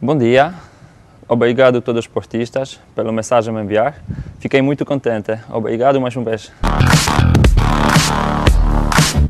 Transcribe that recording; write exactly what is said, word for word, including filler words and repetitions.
Bom dia, obrigado a todos os esportistas pela mensagem me enviar. Fiquei muito contente. Obrigado mais uma vez.